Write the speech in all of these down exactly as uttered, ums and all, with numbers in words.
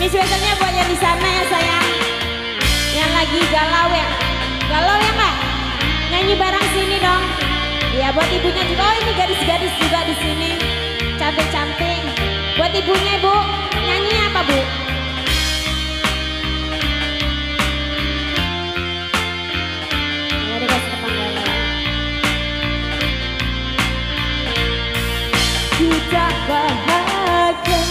spesialnya buat yang di sana ya sayang. Yang lagi galau ya. Galau ya Mbak? Nyanyi bareng sini dong. Iya buat ibunya juga. Oh ini gadis-gadis juga di sini. Cantik-cantik. Buat ibunya Bu. Nyanyi apa Bu? Ya udah kasih tetangga ya. Kita bahagia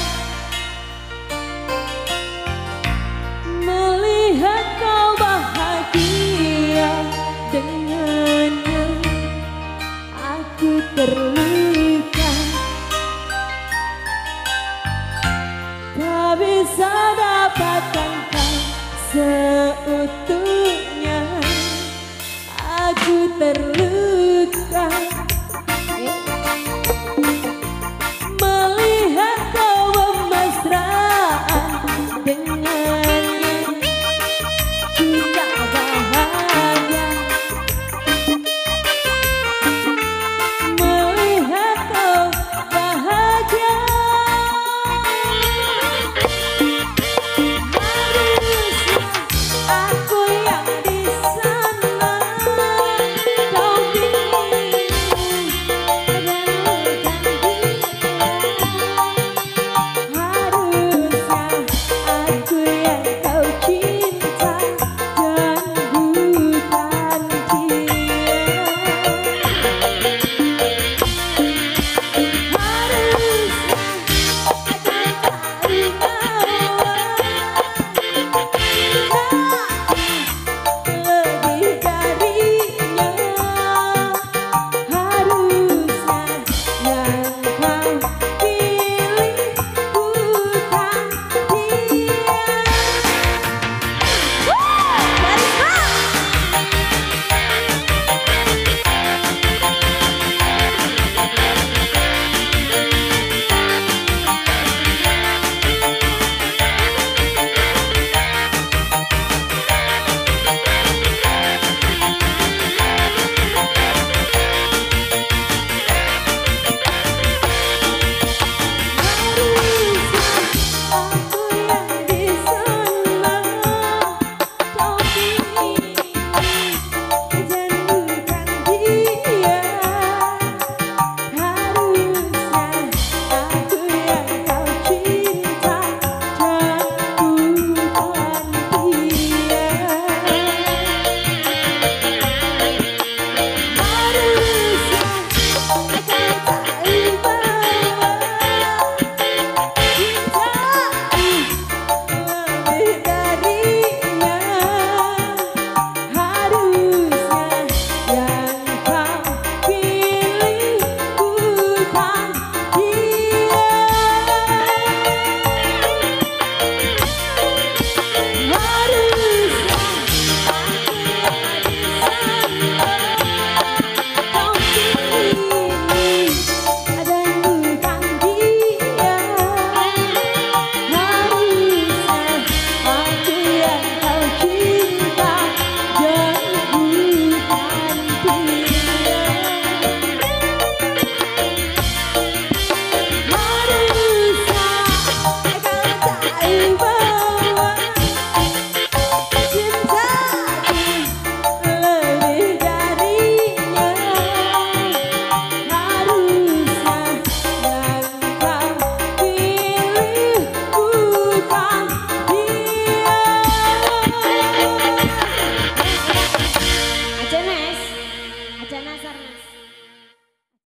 melihat kau bahagia dengannya. Aku terluka, tak bisa dapatkan kau seutuhnya. Aku terluka. Eh.